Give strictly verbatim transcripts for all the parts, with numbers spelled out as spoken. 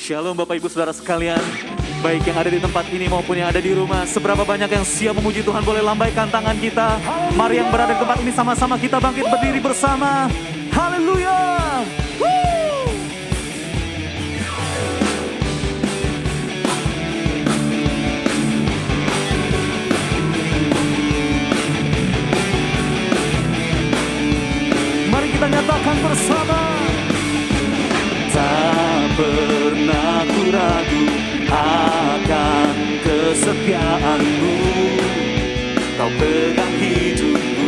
Shalom Bapak Ibu Saudara sekalian, baik yang ada di tempat ini maupun yang ada di rumah. Seberapa banyak yang siap memuji Tuhan, boleh lambaikan tangan kita. Mari yang berada di tempat ini sama-sama kita bangkit berdiri bersama. Haleluya. Mari kita nyatakan bersama. Tak pernah ku ragu akan kesetiaanmu, kau pegang hidupku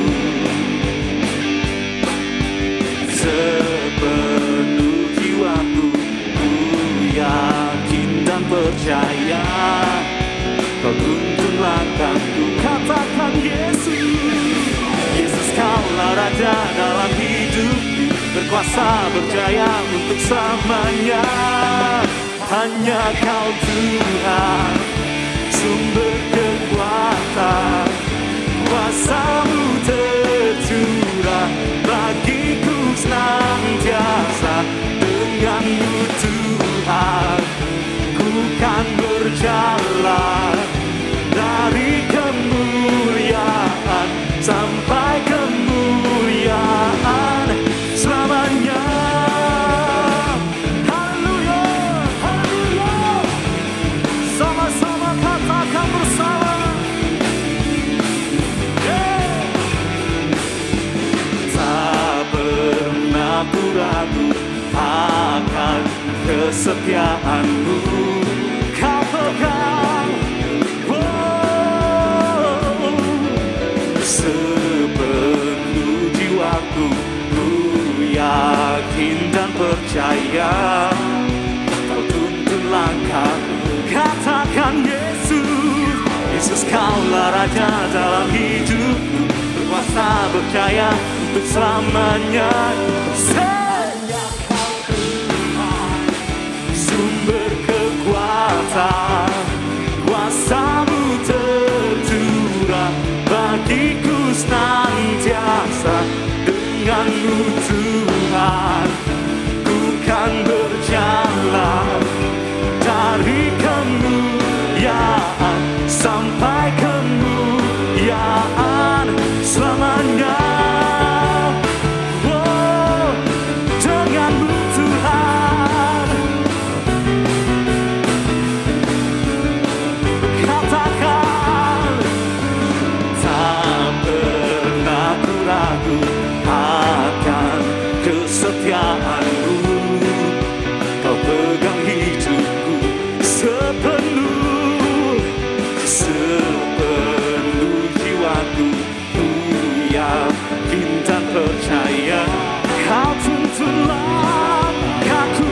sepenuh jiwaku. Ku yakin dan percaya kau tuntun langkahku. Katakan Yesus, Yesus kaulah Raja dalam hidupku, berkuasa berjaya untuk selamanya. Hanya Kau Tuhan, sumber kekuatan, kuasa-Mu tercurah bagiku senantiasa. Dengan-Mu Tuhan, ku kan berjalan dari kemuliaan sampai kemuliaan selamanya. Haleluya, haleluya. Sama-sama katakan bersama. Yeah. Tak pernah ku ragu akan kesetiaanmu, Kau pegang oh, sepenuh jiwaku. Ku yakin dan percaya Kau tuntun langkahku. Katakan Yesus, Yesus kaulah Raja dalam hidupku, berkuasa berjaya untuk selamanya. Hanya Kau Tuhan, sumber kekuatan, kuasa-Mu tercurah bagiku senantiasa. Dengan-Mu Tuhan, ku kan berjalan dari kemuliaan sampai kemuliaan selamanya. Oh, dengan-Mu Tuhan, katakan tak pernah ku ragu akan kesetiaanmu, Kau pegang hidupku sepenuh, sepenuh jiwaku. Ku yakin dan percaya Kau tuntun langkahku.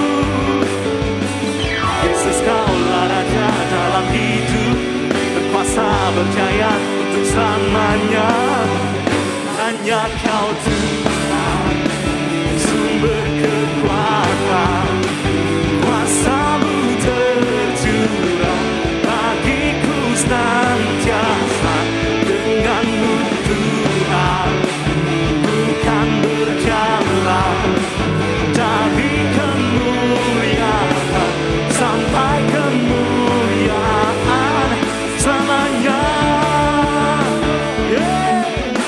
Yesus kaulah Raja dalam hidup, berkuasa berjaya untuk selamanya. Hanya Kau Tuhan, sumber kekuatan, kuasa-Mu tercurah bagiku senantiasa. Dengan-Mu Tuhan, ku kan berjalan dari kemuliaan sampai kemuliaan selamanya. Yeah.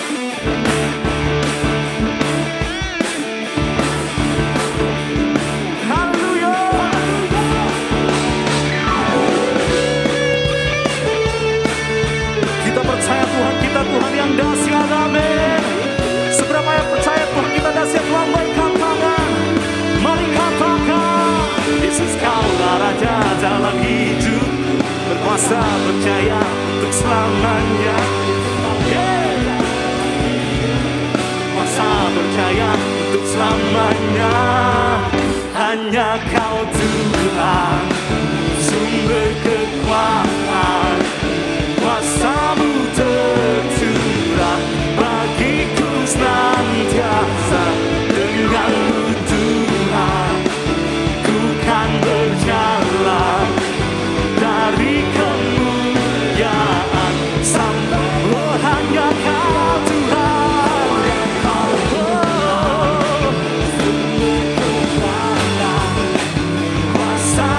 Tuhan yang dahsyat, amin. Seberapa yang percaya Tuhan kita dahsyat, lambaikan tangan. Mari katakan, Yesus kaulah Raja dalam hidupku, berkuasa berjaya untuk selamanya. Yeah. Kuasa berjaya untuk selamanya. Hanya Kau Tuhan, sumber kekuatan, kuasa-Mu tercurah bagiku senantiasa. Dengan-Mu Tuhan, ku kan berjalan dari kemuliaan sampai oh, hanya Kau Tuhan, oh, sumber kekuatan, kuasa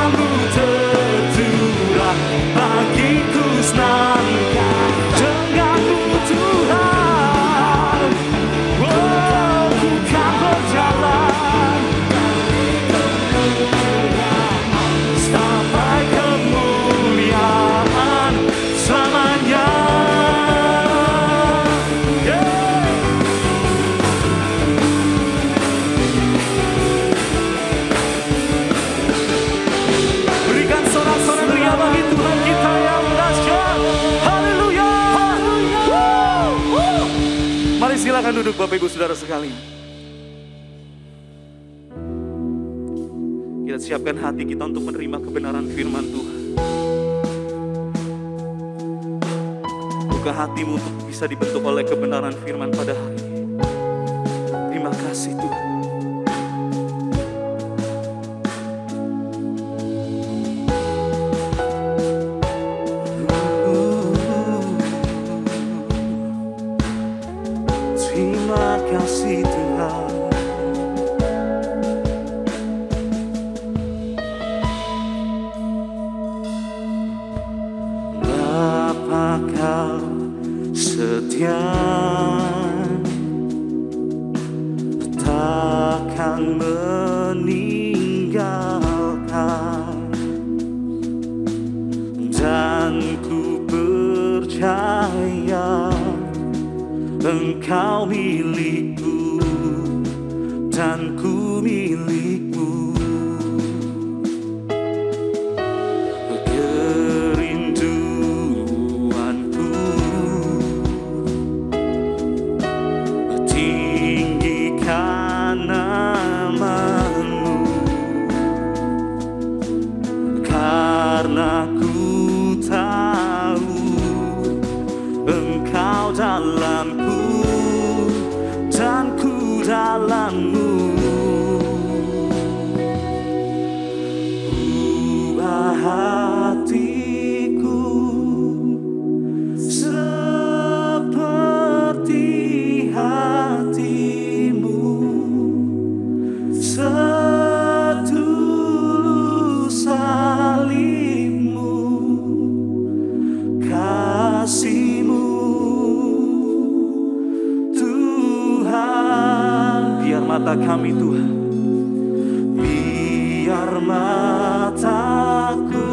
Silakan duduk Bapak Ibu Saudara sekalian. Kita siapkan hati kita untuk menerima kebenaran firman Tuhan. Buka hatimu untuk bisa dibentuk oleh kebenaran firman pada hari ini. Terima kasih Tuhan. Terima kasih Tuhan. Bapa Kau setia, takkan meninggalkan, dan ku percaya Engkau milikku dan ku milikmu. Kerinduanku tinggikan namamu, karena ku tahu Engkau dalamku dan ku dalammu. Ubah hatiku seperti hatimu, setulus salibmu, kasihmu Tuhan. Biar mata kami Tuhan, biar mataku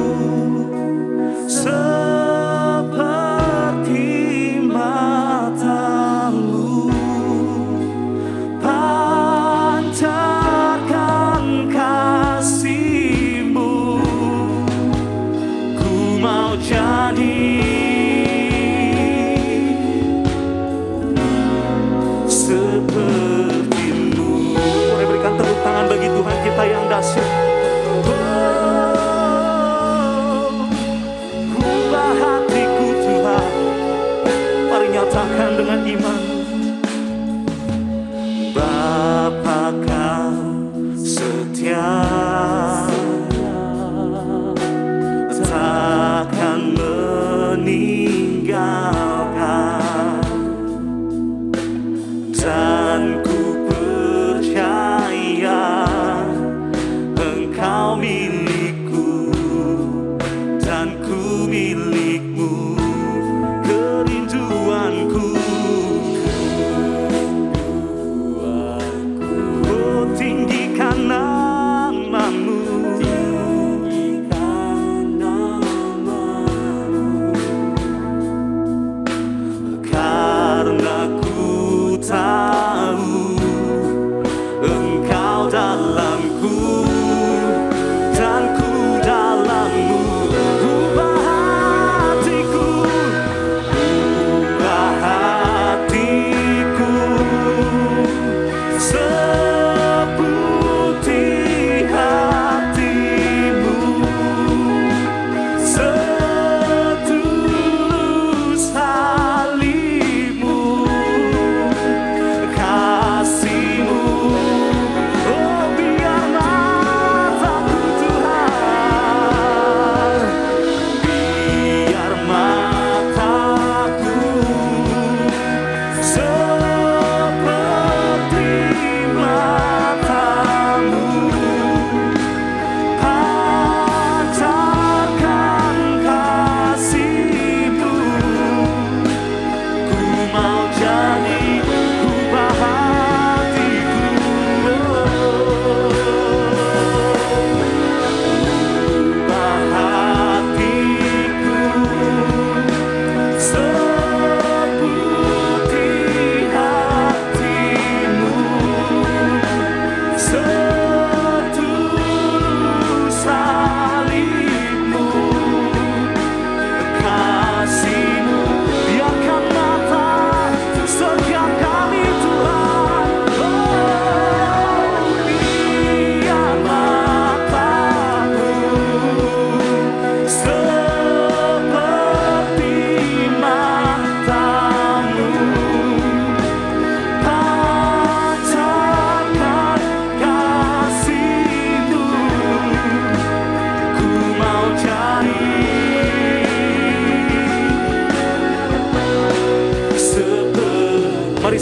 seperti matamu, pancarkan kasihmu. Ku mau jadi seperti-Mu. Mari berikan tepuk tangan bagi Tuhan kita yang dahsyat. Oh, ubah hatiku Tuhan. Mari nyatakan dengan iman. Bapa Kau setia, takkan meninggalkan, dan ku percaya Engkau milikku dan ku milikmu. Kerinduanku, oh tinggikan namamu, karena ku tahu Engkau dalamku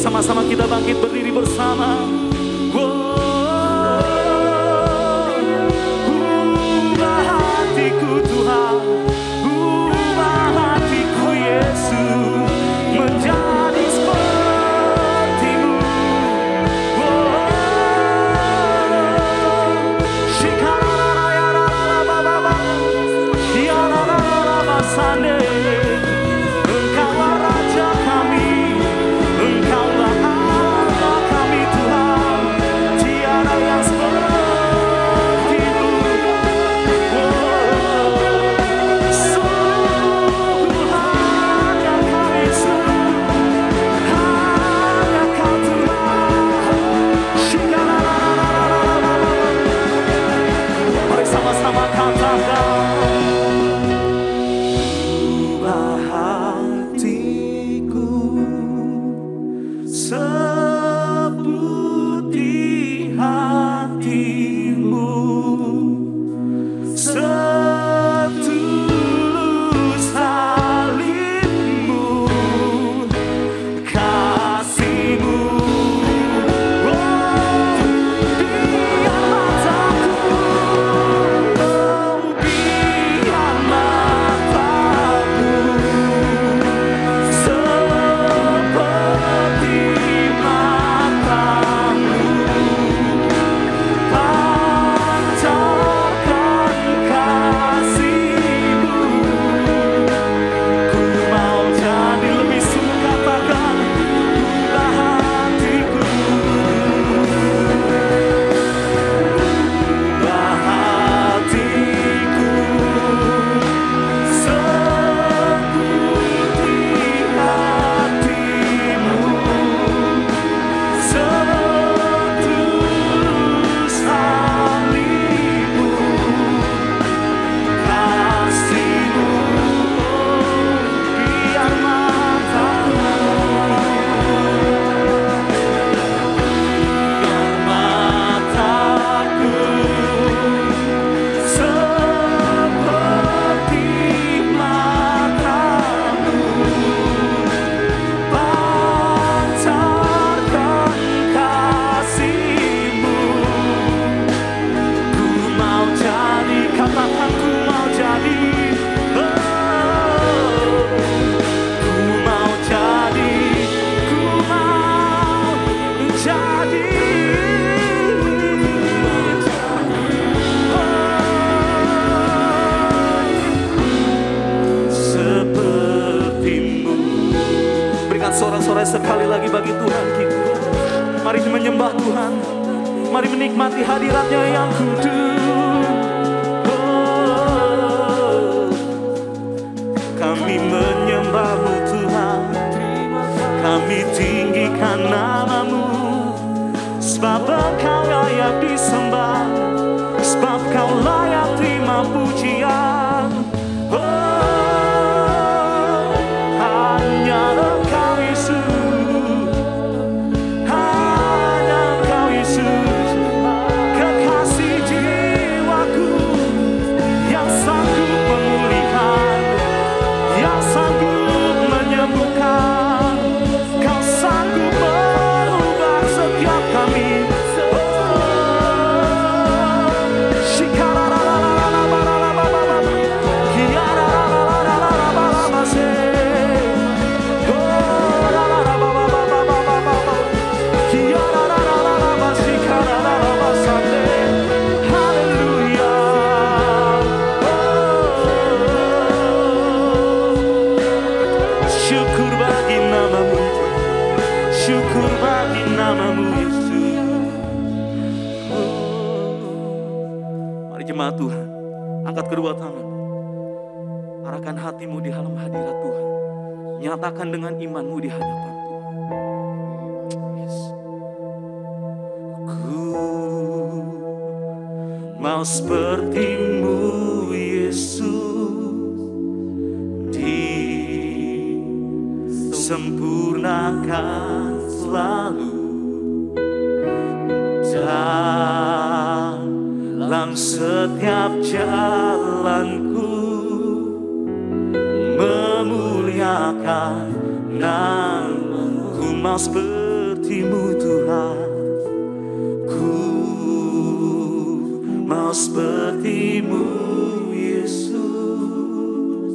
sama-sama kita bangkit berdiri bersama. Ubah hatiku Tuhan, ubah hatiku Yesus, menjadi seperti-Mu. Engkaulah Raja kami, Engkaulah Allah kami Tuhan, tiada yang seperti-Mu. Sungguh hanya kami, sungguh hanya Kau Tuhan. Mari sama-sama katakan. Seperti hatimu, setulus salibmu, kasih-Mu. Oh, biar mataku, oh, biar mataku seperti matamu, pancarkan kasih-Mu. Ku mau jadi lebih sungguh, katakan, ubah hatiku, ubah hatiku seperti hati-Mu, setulus salibmu, kasih-Mu. Biar mataku, biar mataku seperti matamu, pancarkan kasih-Mu. Ku mau jadi, katakan, ku mau jadi, oh, ku mau jadi, ku mau jadi, oh, seperti-Mu. Berikan sorak-sorai sekali lagi bagi Tuhan kita. Mari menyembah Tuhan, mari menikmati hadirat-Nya yang kudus. Oh, kami menyembah-Mu Tuhan, kami tinggikan nama-Mu, sebab Engkau layak disembah, sebab Kau layak terima pujian. Oh, hanya Engkau Yesus, hanya Engkau Yesus, kekasih jiwaku, yang sanggup memulihkan, yang sanggup menyembuhkan. Kau sanggup merubah setiap kami. Syukur bagi nama-Mu, syukur bagi nama-Mu Yesus. Oh. Mari jemaat Tuhan, angkat kedua tangan, arahkan hatimu di dalam hadirat Tuhan, nyatakan dengan imanmu di hadapan Tuhan. Yes. Ku mau seperti-Mu Yesus, disempurnakan selalu dalam setiap jalanku, memuliakan nama-Mu. Ku mau seperti seperti-Mu Tuhan. Ku mau seperti-Mu Yesus,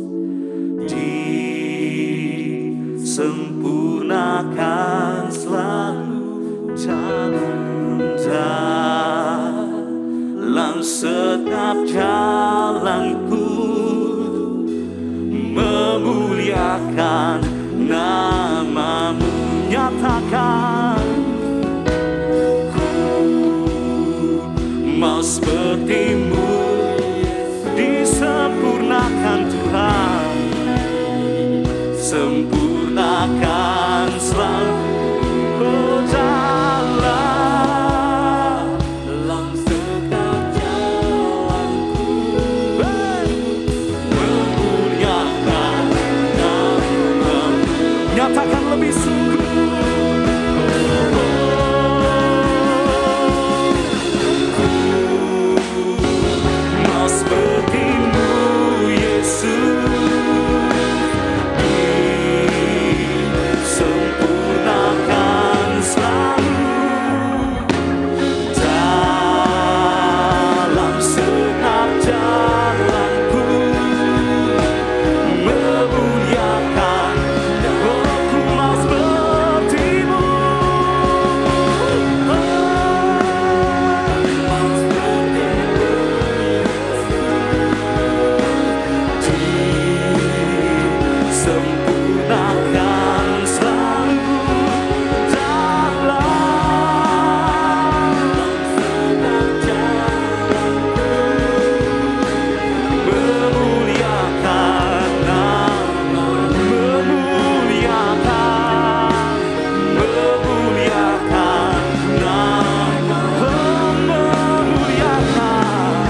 disempurnakan selalu jalan dalam setiap jalanku, memuliakan nama-Mu. Nyatakan, ku mau seperti-Mu, disempurnakan Tuhan, sempurnakan selalu oh, jalan dalam setiap jalanku, memuliakan nama-Mu. Nyatakan lebih sungguh. Mau seperti-Mu Yesus, sempurnakan selalu dalam setiap jalanku, memuliakan. Oh, ku mau seperti-Mu, oh, mau seperti-Mu, disempurnakan selalu dalam setiap jalanku, memuliakan nama-Mu, memuliakan, memuliakan nama-Mu, memuliakan,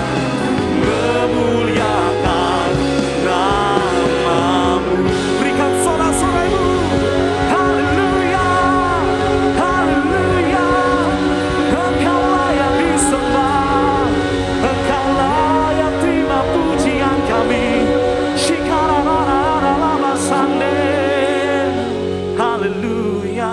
memuliakan nama-Mu. Berikan sorak-sorai-Mu. Haleluya, haleluya. Engkau layak disembah, Engkau layak terima pujian kami. Shikarararararama sande. Haleluya.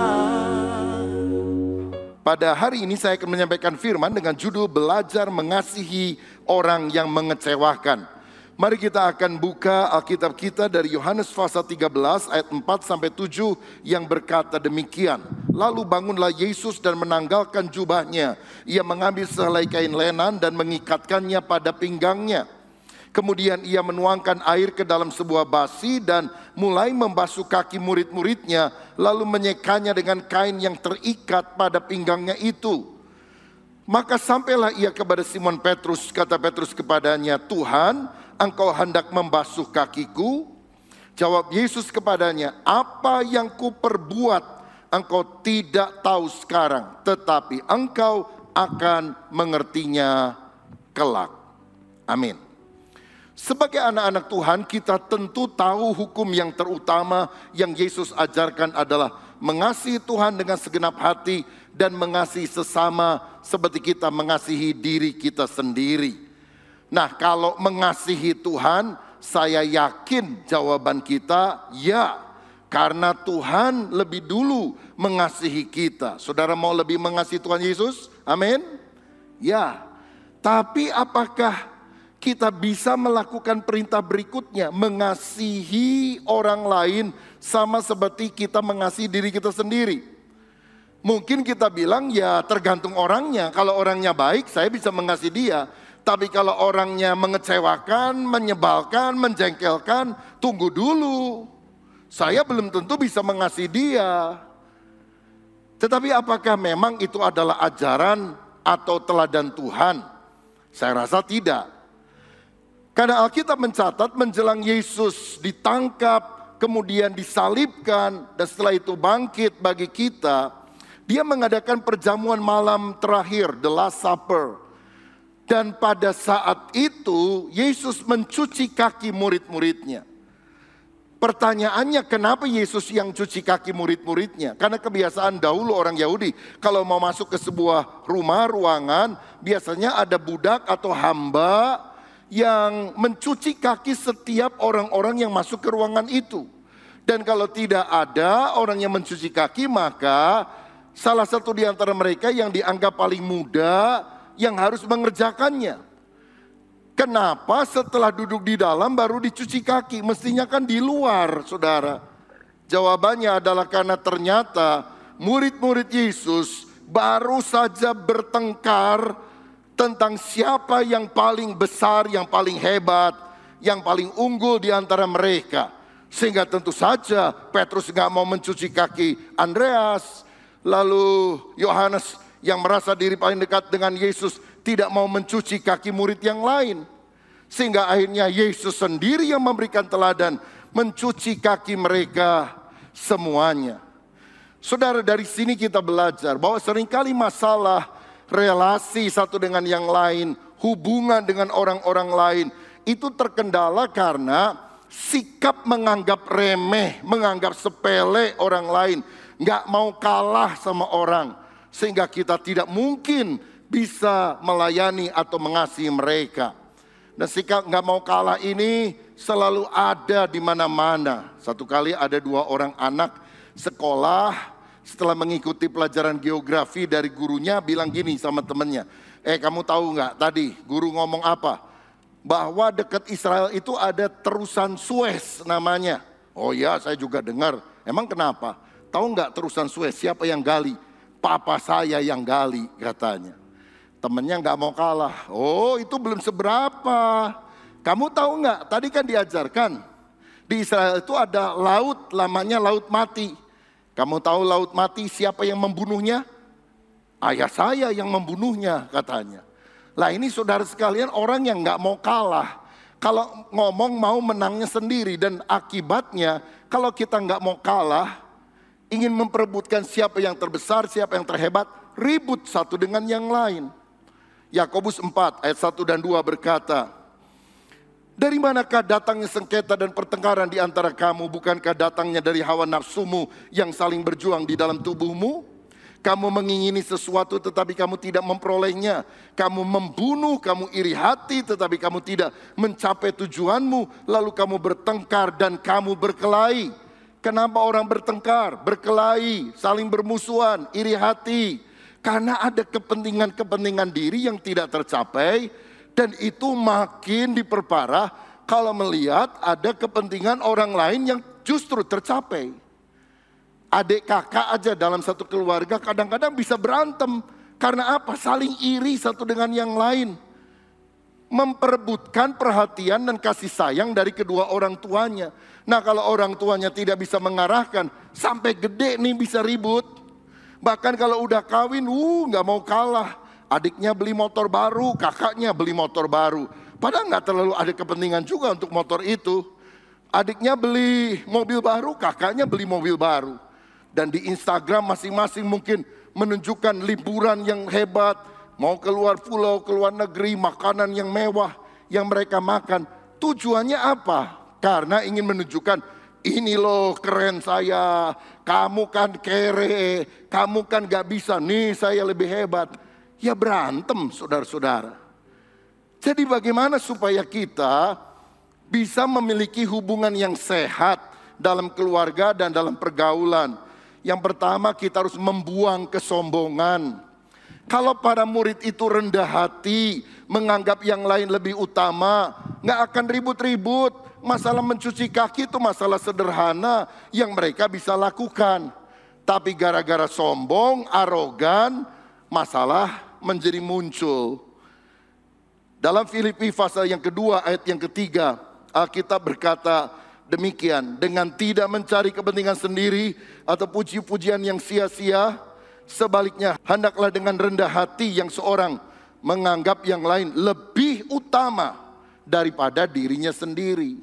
Pada hari ini saya akan menyampaikan firman dengan judul belajar mengasihi orang yang mengecewakan. Mari kita akan buka Alkitab kita dari Yohanes pasal tiga belas ayat empat sampai tujuh yang berkata demikian. Lalu bangunlah Yesus dan menanggalkan jubahnya. Ia mengambil sehelai kain lenan dan mengikatkannya pada pinggangnya. Kemudian ia menuangkan air ke dalam sebuah basi dan mulai membasuh kaki murid-muridnya, lalu menyekanya dengan kain yang terikat pada pinggangnya itu. Maka sampailah ia kepada Simon Petrus, kata Petrus kepadanya, Tuhan, Engkau hendak membasuh kakiku? Jawab Yesus kepadanya, apa yang kuperbuat engkau tidak tahu sekarang, tetapi engkau akan mengertinya kelak. Amin. Sebagai anak-anak Tuhan, kita tentu tahu hukum yang terutama yang Yesus ajarkan adalah mengasihi Tuhan dengan segenap hati dan mengasihi sesama seperti kita mengasihi diri kita sendiri. Nah, kalau mengasihi Tuhan, saya yakin jawaban kita ya, karena Tuhan lebih dulu mengasihi kita. Saudara mau lebih mengasihi Tuhan Yesus? Amin? Ya. Tapi apakah kita bisa melakukan perintah berikutnya, mengasihi orang lain sama seperti kita mengasihi diri kita sendiri? Mungkin kita bilang ya tergantung orangnya. Kalau orangnya baik, saya bisa mengasihi dia. Tapi kalau orangnya mengecewakan, menyebalkan, menjengkelkan, tunggu dulu. Saya belum tentu bisa mengasihi dia. Tetapi apakah memang itu adalah ajaran atau teladan Tuhan? Saya rasa tidak. Karena Alkitab mencatat menjelang Yesus ditangkap, kemudian disalibkan, dan setelah itu bangkit bagi kita, dia mengadakan perjamuan malam terakhir, the Last Supper. Dan pada saat itu Yesus mencuci kaki murid-muridnya. Pertanyaannya, kenapa Yesus yang cuci kaki murid-muridnya? Karena kebiasaan dahulu orang Yahudi, kalau mau masuk ke sebuah rumah, ruangan, biasanya ada budak atau hamba yang mencuci kaki setiap orang-orang yang masuk ke ruangan itu. Dan kalau tidak ada orang yang mencuci kaki, maka salah satu di antara mereka yang dianggap paling muda yang harus mengerjakannya. Kenapa setelah duduk di dalam baru dicuci kaki? Mestinya kan di luar, saudara. Jawabannya adalah karena ternyata murid-murid Yesus baru saja bertengkar tentang siapa yang paling besar, yang paling hebat, yang paling unggul di antara mereka. Sehingga tentu saja Petrus gak mau mencuci kaki Andreas. Lalu Yohanes yang merasa diri paling dekat dengan Yesus tidak mau mencuci kaki murid yang lain. Sehingga akhirnya Yesus sendiri yang memberikan teladan mencuci kaki mereka semuanya. Saudara, dari sini kita belajar bahwa seringkali masalah relasi satu dengan yang lain, hubungan dengan orang-orang lain, itu terkendala karena sikap menganggap remeh, menganggap sepele orang lain, nggak mau kalah sama orang, sehingga kita tidak mungkin bisa melayani atau mengasihi mereka. Dan sikap nggak mau kalah ini selalu ada di mana-mana. Satu kali ada dua orang anak sekolah, setelah mengikuti pelajaran geografi dari gurunya bilang gini sama temennya, eh kamu tahu nggak tadi guru ngomong apa? Bahwa dekat Israel itu ada terusan Suez namanya. Oh ya, saya juga dengar. Emang kenapa? Tahu nggak terusan Suez siapa yang gali? Papa saya yang gali katanya. Temennya nggak mau kalah. Oh itu belum seberapa. Kamu tahu nggak? Tadi kan diajarkan di Israel itu ada laut, namanya Laut Mati. Kamu tahu Laut Mati siapa yang membunuhnya? Ayah saya yang membunuhnya katanya. Lah ini saudara sekalian orang yang nggak mau kalah. Kalau ngomong mau menangnya sendiri, dan akibatnya kalau kita nggak mau kalah, ingin memperebutkan siapa yang terbesar, siapa yang terhebat, ribut satu dengan yang lain. Yakobus empat ayat satu dan dua berkata, dari manakah datangnya sengketa dan pertengkaran di antara kamu? Bukankah datangnya dari hawa nafsumu yang saling berjuang di dalam tubuhmu? Kamu mengingini sesuatu tetapi kamu tidak memperolehnya. Kamu membunuh, kamu iri hati tetapi kamu tidak mencapai tujuanmu. Lalu kamu bertengkar dan kamu berkelahi. Kenapa orang bertengkar, berkelahi, saling bermusuhan, iri hati? Karena ada kepentingan-kepentingan diri yang tidak tercapai. Dan itu makin diperparah kalau melihat ada kepentingan orang lain yang justru tercapai. Adik kakak aja dalam satu keluarga kadang-kadang bisa berantem. Karena apa? Saling iri satu dengan yang lain. Memperebutkan perhatian dan kasih sayang dari kedua orang tuanya. Nah kalau orang tuanya tidak bisa mengarahkan, sampai gede nih bisa ribut. Bahkan kalau udah kawin, uh gak mau kalah. Adiknya beli motor baru, kakaknya beli motor baru. Padahal gak terlalu ada kepentingan juga untuk motor itu. Adiknya beli mobil baru, kakaknya beli mobil baru. Dan di Instagram masing-masing mungkin menunjukkan liburan yang hebat. Mau keluar pulau, keluar negeri, makanan yang mewah yang mereka makan. Tujuannya apa? Karena ingin menunjukkan, ini loh keren saya. Kamu kan kere, kamu kan gak bisa, nih saya lebih hebat. Ya berantem saudara-saudara. Jadi bagaimana supaya kita bisa memiliki hubungan yang sehat dalam keluarga dan dalam pergaulan? Yang pertama kita harus membuang kesombongan. Kalau para murid itu rendah hati, menganggap yang lain lebih utama, gak akan ribut-ribut. Masalah mencuci kaki itu masalah sederhana yang mereka bisa lakukan. Tapi gara-gara sombong, arogan, masalah menjadi muncul. Dalam Filipi pasal yang kedua ayat yang ketiga, Alkitab berkata demikian, dengan tidak mencari kepentingan sendiri atau puji-pujian yang sia-sia, sebaliknya hendaklah dengan rendah hati yang seorang menganggap yang lain lebih utama daripada dirinya sendiri.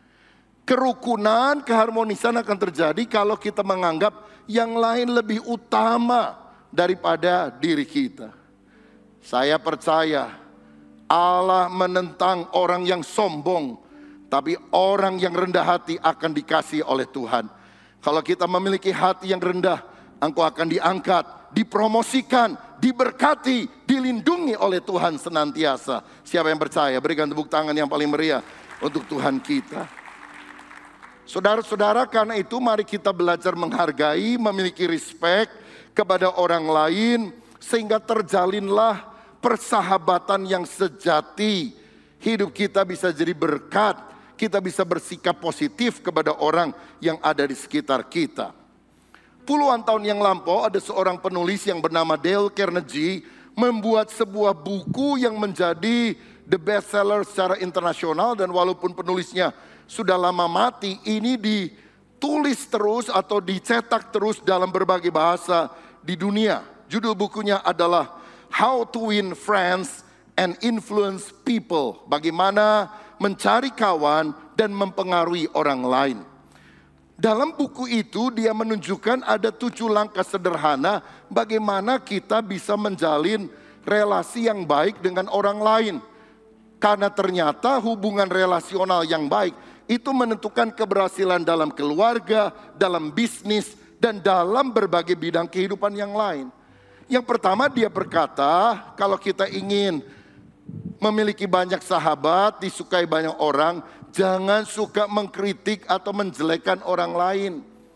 Kerukunan, keharmonisan akan terjadi kalau kita menganggap yang lain lebih utama daripada diri kita. Saya percaya Allah menentang orang yang sombong, tapi orang yang rendah hati akan dikasihi oleh Tuhan. Kalau kita memiliki hati yang rendah, engkau akan diangkat, dipromosikan, diberkati, dilindungi oleh Tuhan senantiasa. Siapa yang percaya? Berikan tepuk tangan yang paling meriah untuk Tuhan kita. Saudara-saudara, karena itu mari kita belajar menghargai, memiliki respect kepada orang lain, sehingga terjalinlah persahabatan yang sejati. Hidup kita bisa jadi berkat, kita bisa bersikap positif kepada orang yang ada di sekitar kita. Puluhan tahun yang lampau ada seorang penulis yang bernama Dale Carnegie membuat sebuah buku yang menjadi the best seller secara internasional, dan walaupun penulisnya sudah lama mati, ini ditulis terus atau dicetak terus dalam berbagai bahasa di dunia. Judul bukunya adalah How to Win Friends and Influence People. Bagaimana mencari kawan dan mempengaruhi orang lain. Dalam buku itu dia menunjukkan ada tujuh langkah sederhana bagaimana kita bisa menjalin relasi yang baik dengan orang lain. Karena ternyata hubungan relasional yang baik itu menentukan keberhasilan dalam keluarga, dalam bisnis, dan dalam berbagai bidang kehidupan yang lain. Yang pertama dia berkata, kalau kita ingin memiliki banyak sahabat, disukai banyak orang, jangan suka mengkritik atau menjelekkan orang lain.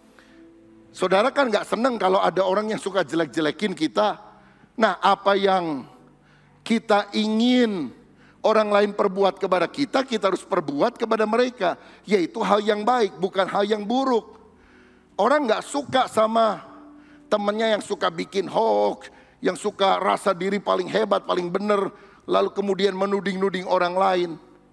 Saudara kan gak seneng kalau ada orang yang suka jelek-jelekin kita. Nah, apa yang kita ingin orang lain perbuat kepada kita, kita harus perbuat kepada mereka. Yaitu hal yang baik, bukan hal yang buruk. Orang gak suka sama temennya yang suka bikin hoax, yang suka rasa diri paling hebat, paling benar, lalu kemudian menuding-nuding orang lain.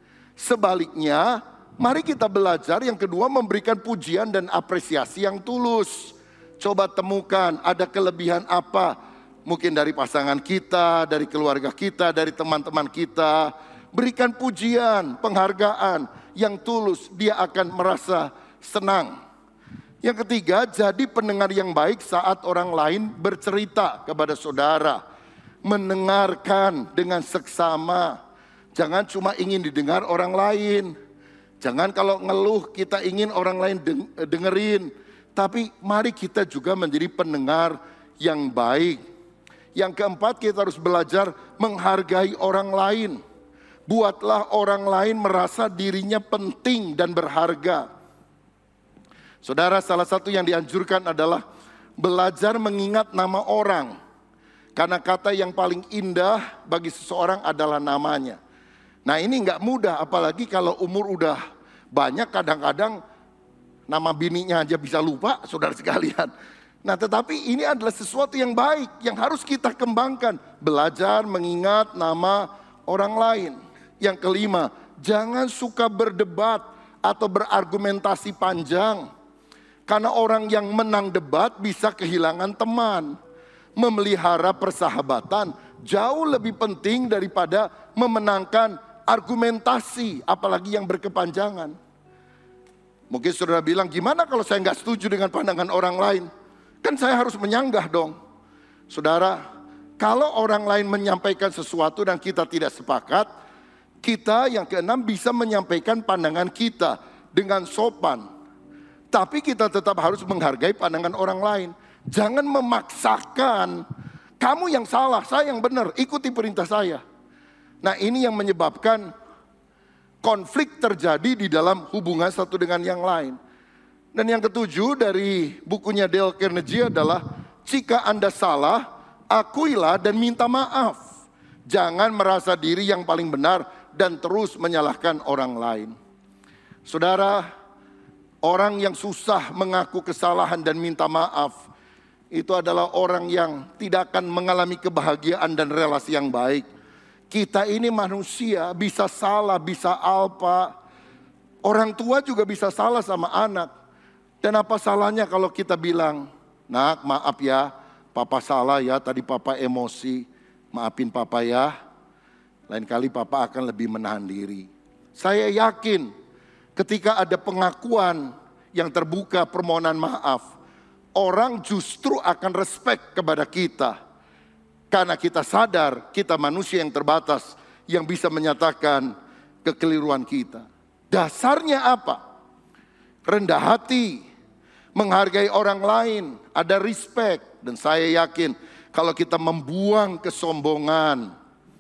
Sebaliknya, mari kita belajar yang kedua, memberikan pujian dan apresiasi yang tulus. Coba temukan ada kelebihan apa, mungkin dari pasangan kita, dari keluarga kita, dari teman-teman kita. Berikan pujian, penghargaan yang tulus, dia akan merasa senang. Yang ketiga, jadi pendengar yang baik saat orang lain bercerita kepada saudara. Mendengarkan dengan seksama. Jangan cuma ingin didengar orang lain. Jangan kalau ngeluh kita ingin orang lain dengerin. Tapi mari kita juga menjadi pendengar yang baik. Yang keempat, kita harus belajar menghargai orang lain. Buatlah orang lain merasa dirinya penting dan berharga. Saudara, salah satu yang dianjurkan adalah belajar mengingat nama orang. Karena kata yang paling indah bagi seseorang adalah namanya. Nah, ini nggak mudah, apalagi kalau umur udah banyak, kadang-kadang nama bininya aja bisa lupa, saudara sekalian. Nah, tetapi ini adalah sesuatu yang baik, yang harus kita kembangkan. Belajar mengingat nama orang lain. Yang kelima, jangan suka berdebat atau berargumentasi panjang. Karena orang yang menang debat bisa kehilangan teman. Memelihara persahabatan jauh lebih penting daripada memenangkan argumentasi, apalagi yang berkepanjangan. Mungkin saudara bilang, gimana kalau saya nggak setuju dengan pandangan orang lain? Kan saya harus menyanggah dong. Saudara, kalau orang lain menyampaikan sesuatu dan kita tidak sepakat, kita yang keenam bisa menyampaikan pandangan kita dengan sopan. Tapi kita tetap harus menghargai pandangan orang lain. Jangan memaksakan, kamu yang salah, saya yang benar, ikuti perintah saya. Nah, ini yang menyebabkan konflik terjadi di dalam hubungan satu dengan yang lain. Dan yang ketujuh dari bukunya Dale Carnegie adalah, jika Anda salah, akuilah dan minta maaf. Jangan merasa diri yang paling benar dan terus menyalahkan orang lain. Saudara, orang yang susah mengaku kesalahan dan minta maaf, itu adalah orang yang tidak akan mengalami kebahagiaan dan relasi yang baik. Kita ini manusia, bisa salah, bisa alpa. Orang tua juga bisa salah sama anak. Dan apa salahnya kalau kita bilang, nak maaf ya, papa salah ya, tadi papa emosi. Maafin papa ya, lain kali papa akan lebih menahan diri. Saya yakin ketika ada pengakuan yang terbuka, permohonan maaf, orang justru akan respect kepada kita. Karena kita sadar kita manusia yang terbatas yang bisa menyatakan kekeliruan kita. Dasarnya apa? Rendah hati, menghargai orang lain, ada respect. Dan saya yakin kalau kita membuang kesombongan,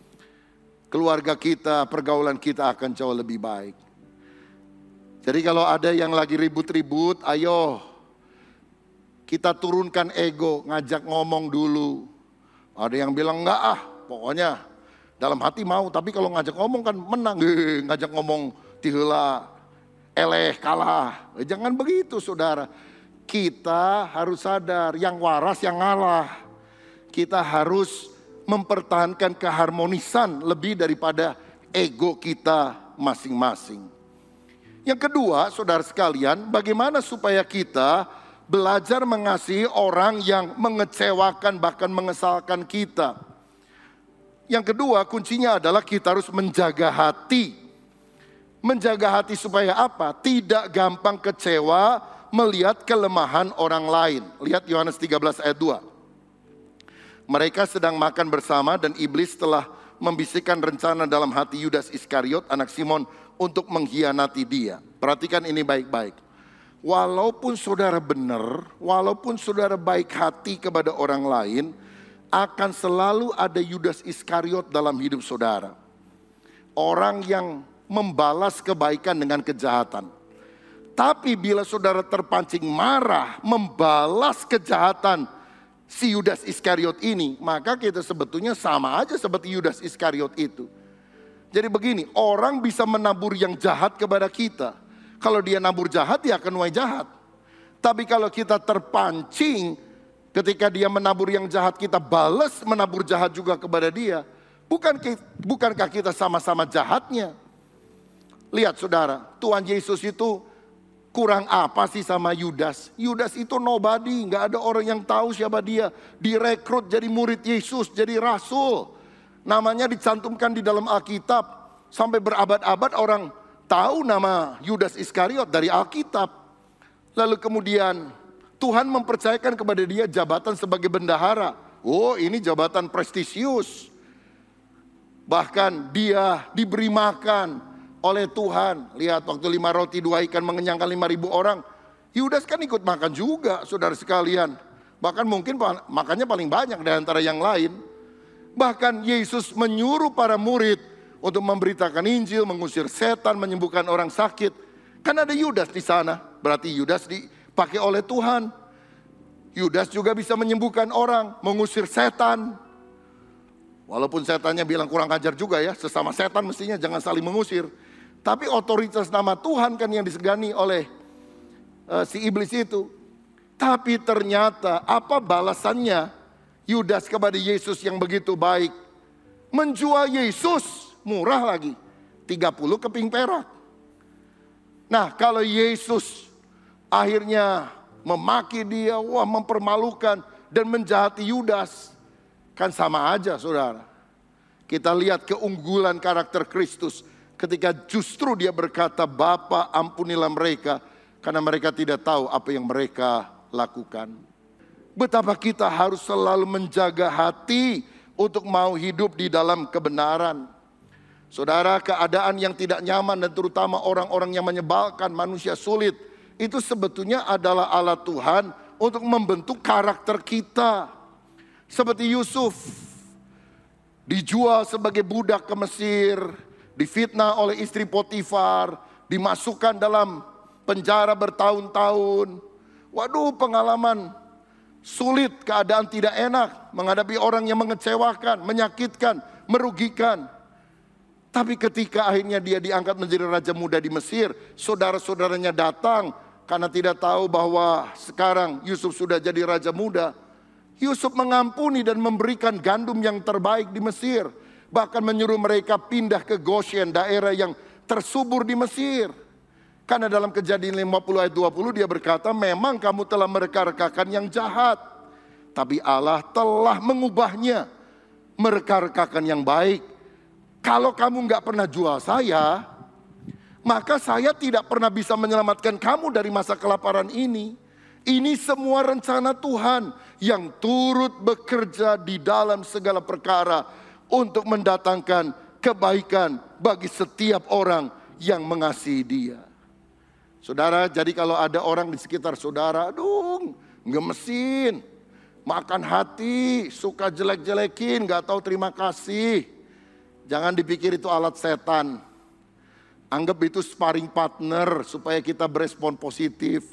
keluarga kita, pergaulan kita akan jauh lebih baik. Jadi kalau ada yang lagi ribut-ribut, ayo kita turunkan ego, ngajak ngomong dulu. Ada yang bilang enggak ah, pokoknya dalam hati mau, tapi kalau ngajak ngomong kan menang. Eh, ngajak ngomong tihela, eleh, kalah. Eh, jangan begitu saudara. Kita harus sadar, yang waras yang ngalah. Kita harus mempertahankan keharmonisan lebih daripada ego kita masing-masing. Yang kedua, saudara sekalian, bagaimana supaya kita belajar mengasihi orang yang mengecewakan bahkan mengesalkan kita. Yang kedua, kuncinya adalah kita harus menjaga hati. Menjaga hati supaya apa? Tidak gampang kecewa melihat kelemahan orang lain. Lihat Yohanes tiga belas ayat dua. Mereka sedang makan bersama dan iblis telah membisikkan rencana dalam hati Yudas Iskariot anak Simon untuk mengkhianati dia. Perhatikan ini baik-baik. Walaupun saudara benar, walaupun saudara baik hati kepada orang lain, akan selalu ada Yudas Iskariot dalam hidup saudara. Orang yang membalas kebaikan dengan kejahatan. Tapi bila saudara terpancing marah, membalas kejahatan si Yudas Iskariot ini, maka kita sebetulnya sama aja seperti Yudas Iskariot itu. Jadi begini, orang bisa menabur yang jahat kepada kita. Kalau dia nabur jahat, dia akan nuai jahat. Tapi kalau kita terpancing, ketika dia menabur yang jahat, kita balas menabur jahat juga kepada dia. Bukan, bukankah kita sama-sama jahatnya? Lihat saudara, Tuhan Yesus itu kurang apa sih sama Yudas? Yudas itu nobody, nggak ada orang yang tahu siapa dia. Direkrut jadi murid Yesus, jadi rasul. Namanya dicantumkan di dalam Alkitab. Sampai berabad-abad orang tahu nama Yudas Iskariot dari Alkitab. Lalu kemudian Tuhan mempercayakan kepada dia jabatan sebagai bendahara. Oh, ini jabatan prestisius. Bahkan dia diberi makan oleh Tuhan. Lihat waktu lima roti dua ikan mengenyangkan lima ribu orang. Yudas kan ikut makan juga saudara sekalian. Bahkan mungkin makannya paling banyak dari antara yang lain. Bahkan Yesus menyuruh para murid untuk memberitakan Injil, mengusir setan, menyembuhkan orang sakit. Kan ada Yudas di sana. Berarti Yudas dipakai oleh Tuhan. Yudas juga bisa menyembuhkan orang, mengusir setan. Walaupun setannya bilang kurang ajar juga ya, sesama setan mestinya jangan saling mengusir. Tapi otoritas nama Tuhan kan yang disegani oleh uh, si iblis itu. Tapi ternyata apa balasannya Yudas kepada Yesus yang begitu baik? Menjual Yesus murah lagi, tiga puluh keping perak. Nah kalau Yesus akhirnya memaki dia, wah mempermalukan dan menjahati Yudas, kan sama aja saudara. Kita lihat keunggulan karakter Kristus ketika justru dia berkata, Bapa ampunilah mereka karena mereka tidak tahu apa yang mereka lakukan. Betapa kita harus selalu menjaga hati untuk mau hidup di dalam kebenaran. Saudara, keadaan yang tidak nyaman dan terutama orang-orang yang menyebalkan, manusia sulit, itu sebetulnya adalah alat Tuhan untuk membentuk karakter kita. Seperti Yusuf, dijual sebagai budak ke Mesir, difitnah oleh istri Potifar, dimasukkan dalam penjara bertahun-tahun. Waduh, pengalaman sulit, keadaan tidak enak, menghadapi orang yang mengecewakan, menyakitkan, merugikan. Tapi ketika akhirnya dia diangkat menjadi raja muda di Mesir, saudara-saudaranya datang karena tidak tahu bahwa sekarang Yusuf sudah jadi raja muda. Yusuf mengampuni dan memberikan gandum yang terbaik di Mesir. Bahkan menyuruh mereka pindah ke Goshen, daerah yang tersubur di Mesir. Karena dalam Kejadian lima puluh ayat dua puluh dia berkata, memang kamu telah mereka-rekakan yang jahat, tapi Allah telah mengubahnya, mereka-rekakan yang baik. Kalau kamu nggak pernah jual saya, maka saya tidak pernah bisa menyelamatkan kamu dari masa kelaparan ini. Ini semua rencana Tuhan yang turut bekerja di dalam segala perkara untuk mendatangkan kebaikan bagi setiap orang yang mengasihi Dia. Saudara, jadi kalau ada orang di sekitar saudara, aduh, ngemesin, makan hati, suka jelek-jelekin, gak tahu terima kasih. Jangan dipikir itu alat setan. Anggap itu sparring partner supaya kita berespon positif.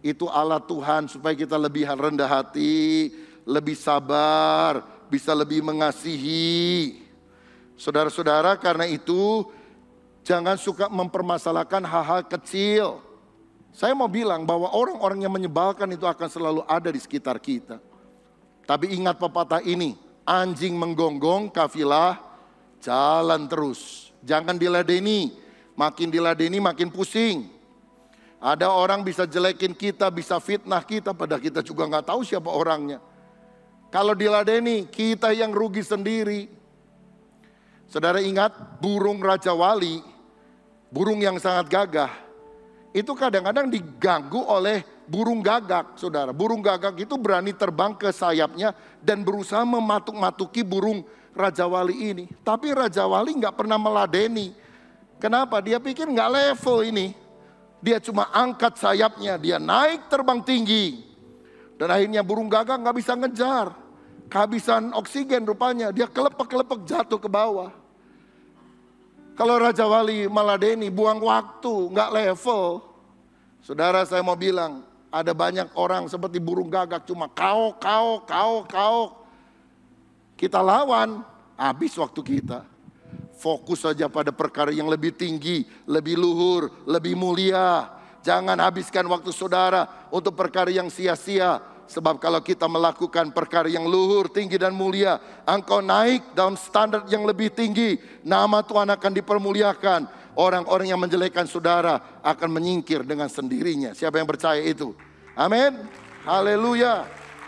Itu Allah Tuhan supaya kita lebih rendah hati, lebih sabar, bisa lebih mengasihi. Saudara-saudara, karena itu jangan suka mempermasalahkan hal-hal kecil. Saya mau bilang bahwa orang-orang yang menyebalkan itu akan selalu ada di sekitar kita. Tapi ingat pepatah ini, anjing menggonggong, kafilah jalan terus. Jangan diladeni, makin diladeni makin pusing. Ada orang bisa jelekin kita, bisa fitnah kita, padahal kita juga nggak tahu siapa orangnya. Kalau diladeni, kita yang rugi sendiri. Saudara ingat, burung Raja Wali, burung yang sangat gagah, itu kadang-kadang diganggu oleh burung gagak, saudara. Burung gagak itu berani terbang ke sayapnya dan berusaha mematuk-matuki burung Raja Wali ini. Tapi Raja Wali nggak pernah meladeni. Kenapa? Dia pikir nggak level ini. Dia cuma angkat sayapnya, dia naik terbang tinggi. Dan akhirnya burung gagak nggak bisa ngejar. Kehabisan oksigen rupanya, dia kelepek-kelepek jatuh ke bawah. Kalau Raja Wali meladeni, buang waktu, nggak level. Saudara, saya mau bilang, ada banyak orang seperti burung gagak, cuma kaok, kaok, kaok, kaok. Kita lawan, habis waktu kita. Fokus saja pada perkara yang lebih tinggi, lebih luhur, lebih mulia. Jangan habiskan waktu saudara untuk perkara yang sia-sia. Sebab kalau kita melakukan perkara yang luhur, tinggi dan mulia, engkau naik dalam standar yang lebih tinggi. Nama Tuhan akan dipermuliakan. Orang-orang yang menjelekkan saudara akan menyingkir dengan sendirinya. Siapa yang percaya itu? Amin. Haleluya.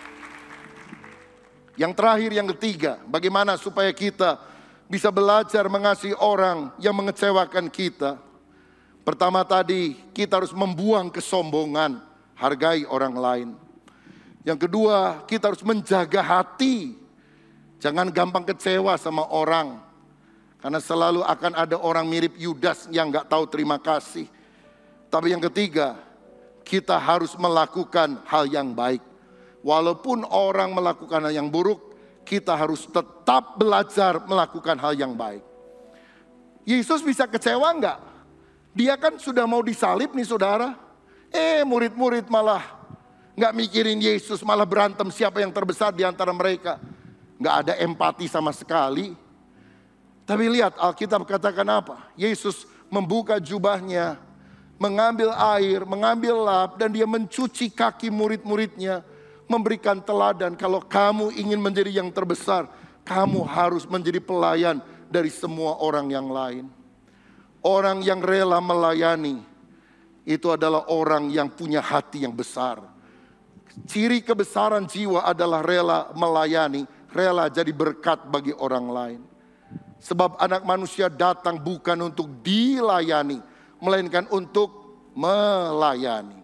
Yang terakhir, yang ketiga, bagaimana supaya kita bisa belajar mengasihi orang yang mengecewakan kita. Pertama tadi, kita harus membuang kesombongan, hargai orang lain. Yang kedua, kita harus menjaga hati. Jangan gampang kecewa sama orang. Karena selalu akan ada orang mirip Yudas yang gak tahu terima kasih. Tapi yang ketiga, kita harus melakukan hal yang baik. Walaupun orang melakukan hal yang buruk, kita harus tetap belajar melakukan hal yang baik. Yesus bisa kecewa gak? Dia kan sudah mau disalib nih saudara. Eh murid-murid malah nggak mikirin Yesus, malah berantem siapa yang terbesar di antara mereka. Nggak ada empati sama sekali. Tapi lihat Alkitab katakan apa? Yesus membuka jubahnya, mengambil air, mengambil lap, dan dia mencuci kaki murid-muridnya, memberikan teladan. Kalau kamu ingin menjadi yang terbesar, kamu harus menjadi pelayan dari semua orang yang lain. Orang yang rela melayani, itu adalah orang yang punya hati yang besar. Ciri kebesaran jiwa adalah rela melayani, rela jadi berkat bagi orang lain. Sebab anak manusia datang bukan untuk dilayani, melainkan untuk melayani.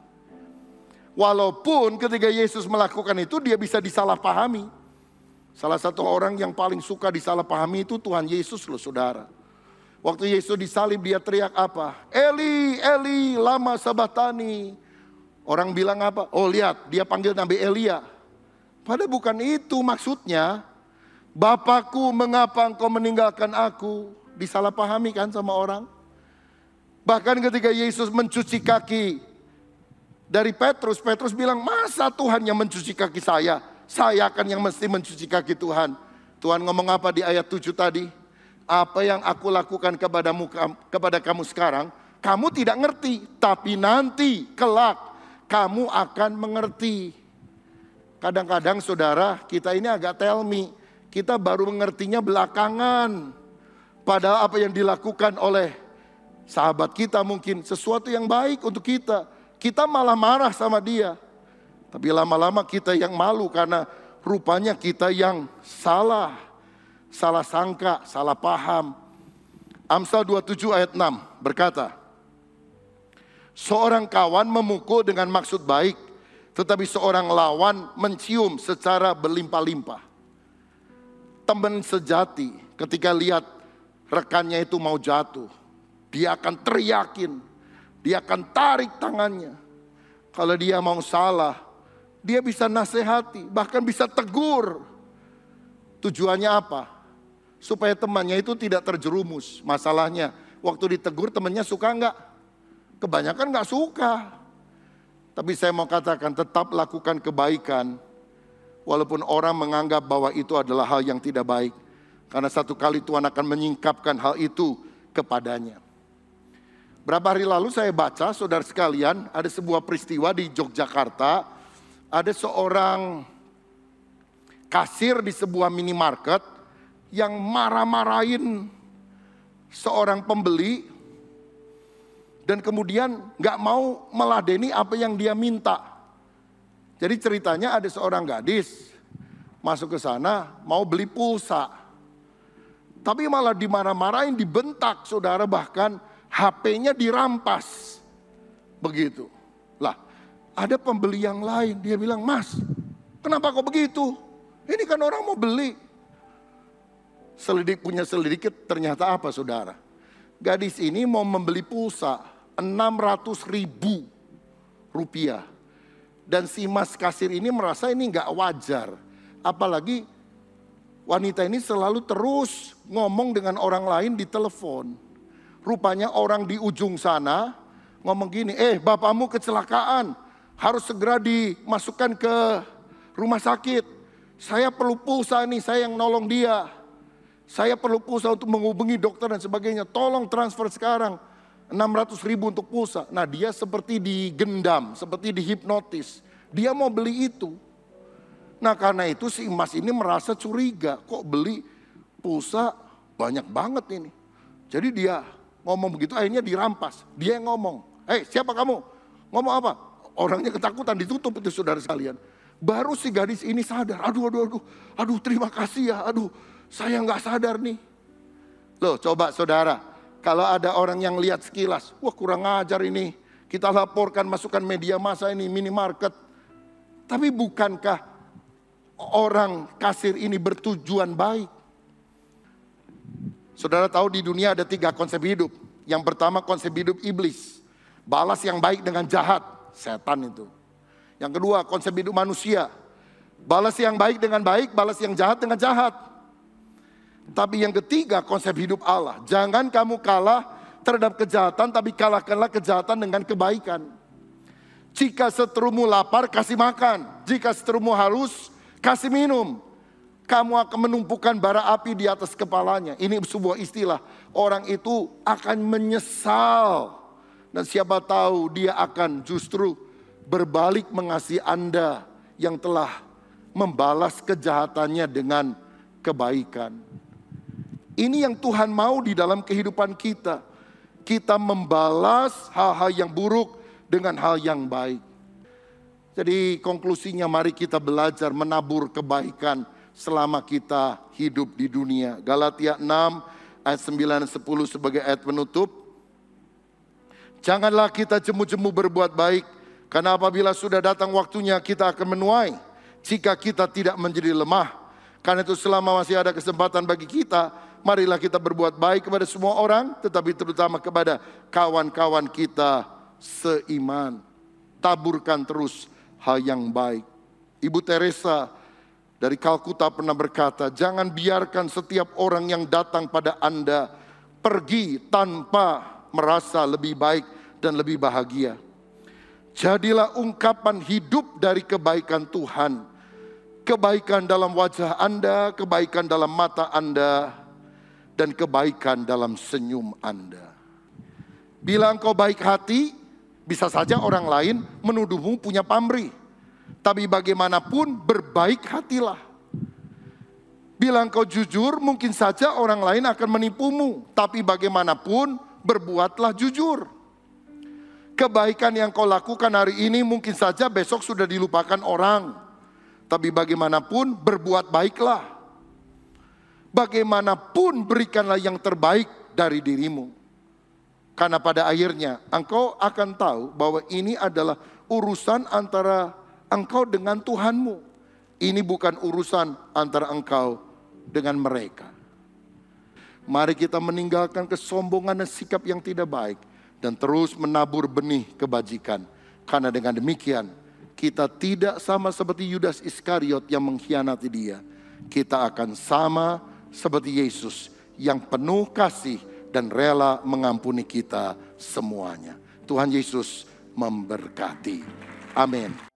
Walaupun ketika Yesus melakukan itu dia bisa disalahpahami. Salah satu orang yang paling suka disalahpahami itu Tuhan Yesus loh saudara. Waktu Yesus disalib dia teriak apa? Eli, Eli, lama sabatani. Orang bilang apa? Oh lihat, dia panggil Nabi Elia. Padahal bukan itu maksudnya. Bapakku, mengapa engkau meninggalkan aku? Disalahpahami kan sama orang. Bahkan ketika Yesus mencuci kaki dari Petrus, Petrus bilang, masa Tuhan yang mencuci kaki saya? Saya akan yang mesti mencuci kaki Tuhan. Tuhan ngomong apa di ayat tujuh tadi? Apa yang aku lakukan kepadamu, kepada kamu sekarang, kamu tidak ngerti. Tapi nanti, kelak, kamu akan mengerti. Kadang-kadang saudara, kita ini agak tell me. Kita baru mengertinya belakangan. Padahal apa yang dilakukan oleh sahabat kita mungkin sesuatu yang baik untuk kita. Kita malah marah sama dia. Tapi lama-lama kita yang malu karena rupanya kita yang salah. Salah sangka, salah paham. Amsal dua puluh tujuh ayat enam berkata, seorang kawan memukul dengan maksud baik, tetapi seorang lawan mencium secara berlimpah-limpah. Teman sejati ketika lihat rekannya itu mau jatuh, dia akan teriakin, dia akan tarik tangannya. Kalau dia mau salah, dia bisa nasihati, bahkan bisa tegur. Tujuannya apa? Supaya temannya itu tidak terjerumus. Masalahnya, waktu ditegur temannya suka enggak? Kebanyakan enggak suka. Tapi saya mau katakan tetap lakukan kebaikan. Walaupun orang menganggap bahwa itu adalah hal yang tidak baik. Karena satu kali Tuhan akan menyingkapkan hal itu kepadanya. Berapa hari lalu saya baca, saudara sekalian, ada sebuah peristiwa di Yogyakarta. Ada seorang kasir di sebuah minimarket yang marah-marahin seorang pembeli. Dan kemudian gak mau meladeni apa yang dia minta. Jadi ceritanya ada seorang gadis masuk ke sana mau beli pulsa. Tapi malah dimarah-marahin, dibentak saudara, bahkan H P-nya dirampas. Begitu. Lah, ada pembeli yang lain, dia bilang, "Mas, kenapa kok begitu? Ini kan orang mau beli." Selidik punya selidik, ternyata apa saudara? Gadis ini mau membeli pulsa enam ratus ribu rupiah. Dan si mas kasir ini merasa ini gak wajar. Apalagi wanita ini selalu terus ngomong dengan orang lain di telepon. Rupanya orang di ujung sana ngomong gini, "Eh, bapakmu kecelakaan, harus segera dimasukkan ke rumah sakit. Saya perlu pulsa nih, saya yang nolong dia. Saya perlu pulsa untuk menghubungi dokter dan sebagainya. Tolong transfer sekarang enam ratus ribu untuk pulsa." Nah, dia seperti digendam, seperti dihipnotis. Dia mau beli itu. Nah, karena itu si emas ini merasa curiga. Kok beli pulsa banyak banget ini. Jadi dia ngomong begitu, akhirnya dirampas. Dia yang ngomong, "Hei, siapa kamu? Ngomong apa?" Orangnya ketakutan, ditutup itu saudara sekalian. Baru si gadis ini sadar, aduh, aduh, aduh, aduh terima kasih ya, aduh saya nggak sadar nih. Loh coba saudara, kalau ada orang yang lihat sekilas, wah kurang ajar ini, kita laporkan, masukkan media massa ini, minimarket. Tapi bukankah orang kasir ini bertujuan baik? Saudara tahu di dunia ada tiga konsep hidup. Yang pertama konsep hidup iblis, balas yang baik dengan jahat, setan itu. Yang kedua konsep hidup manusia, balas yang baik dengan baik, balas yang jahat dengan jahat. Tapi yang ketiga konsep hidup Allah, jangan kamu kalah terhadap kejahatan, tapi kalahkanlah kejahatan dengan kebaikan. Jika seterumu lapar, kasih makan. Jika seterumu haus, kasih minum. Kamu akan menumpukan bara api di atas kepalanya. Ini sebuah istilah, orang itu akan menyesal. Dan siapa tahu dia akan justru berbalik mengasihi Anda yang telah membalas kejahatannya dengan kebaikan. Ini yang Tuhan mau di dalam kehidupan kita. Kita membalas hal-hal yang buruk dengan hal yang baik. Jadi konklusinya mari kita belajar menabur kebaikan selama kita hidup di dunia. Galatia enam ayat sembilan dan sepuluh sebagai ayat penutup. Janganlah kita jemu-jemu berbuat baik, karena apabila sudah datang waktunya kita akan menuai jika kita tidak menjadi lemah. Karena itu selama masih ada kesempatan bagi kita, marilah kita berbuat baik kepada semua orang, tetapi terutama kepada kawan-kawan kita seiman. Taburkan terus hal yang baik. Ibu Teresa dari Kalkuta pernah berkata, jangan biarkan setiap orang yang datang pada Anda pergi tanpa merasa lebih baik dan lebih bahagia. Jadilah ungkapan hidup dari kebaikan Tuhan. Kebaikan dalam wajah Anda, kebaikan dalam mata Anda, dan kebaikan dalam senyum Anda. Bila engkau baik hati, bisa saja orang lain menuduhmu punya pamrih. Tapi bagaimanapun berbaik hatilah. Bila engkau jujur, mungkin saja orang lain akan menipumu. Tapi bagaimanapun berbuatlah jujur. Kebaikan yang kau lakukan hari ini mungkin saja besok sudah dilupakan orang. Tapi bagaimanapun berbuat baiklah. Bagaimanapun berikanlah yang terbaik dari dirimu. Karena pada akhirnya engkau akan tahu bahwa ini adalah urusan antara engkau dengan Tuhanmu. Ini bukan urusan antara engkau dengan mereka. Mari kita meninggalkan kesombongan dan sikap yang tidak baik. Dan terus menabur benih kebajikan. Karena dengan demikian kita tidak sama seperti Yudas Iskariot yang mengkhianati dia. Kita akan sama seperti Yesus yang penuh kasih dan rela mengampuni kita semuanya. Tuhan Yesus memberkati. Amin.